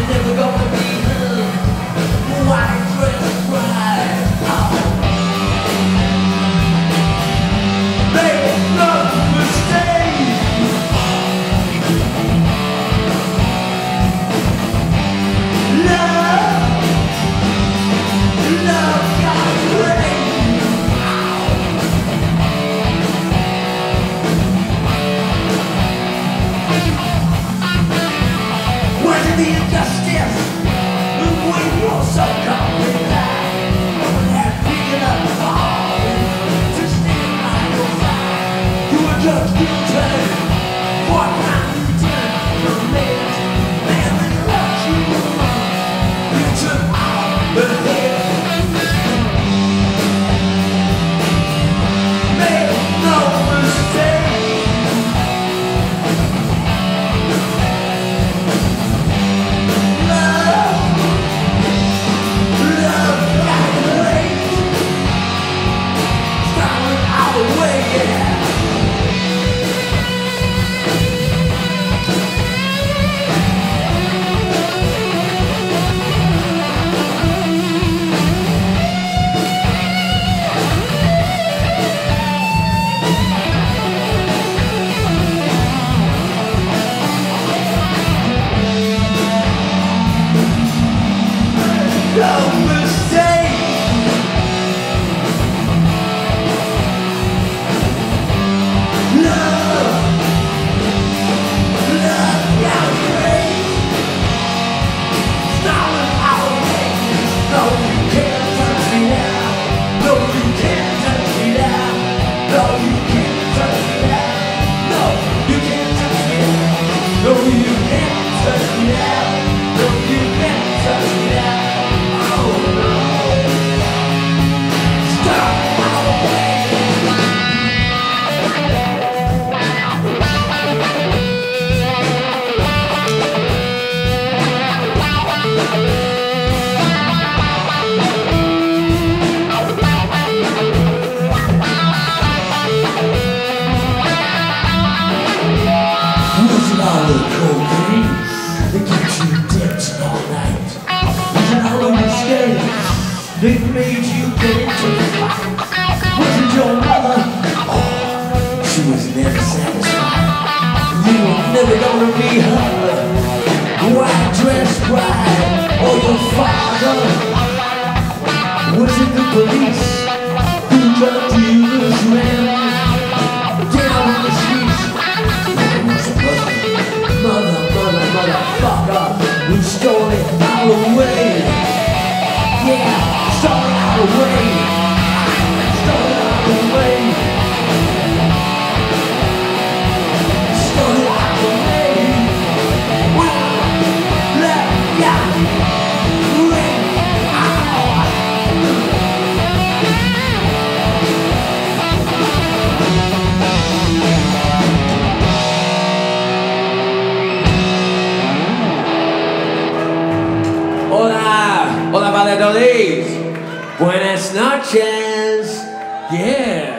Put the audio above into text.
never gonna be her white dress bride. Make no mistake, love got great. Where's the injustice when you're so complicated? No one had big enough fall to stand by your side. You were just guilty for crime you didn't commit. Man, they left you alone. You took all the hit. Make no mistake, love got great. Styling our way, yeah. No mistake, love got great. Styling our way. No, you can't touch me now. No, you can't touch me now. No, you can't touch me now. No, you can't touch me now. No, you can't touch me now. No, you can't touch me now. Oh no. Stop our way. Was it all the cocaine that keeps you dancing all night? Was it all the mistakes that made you get into the fight? Was it your mother? Oh, she was never satisfied. You were never gonna be her white dress bride. Or your father? Was it the police who drugged you as man down on the streets? Was it motherfucker who stole it all away? Yeah, stole it all away. Stole it all away. Stole it all away. Well, love got great. Hola, hola Valladolid. Buenas noches. Yeah.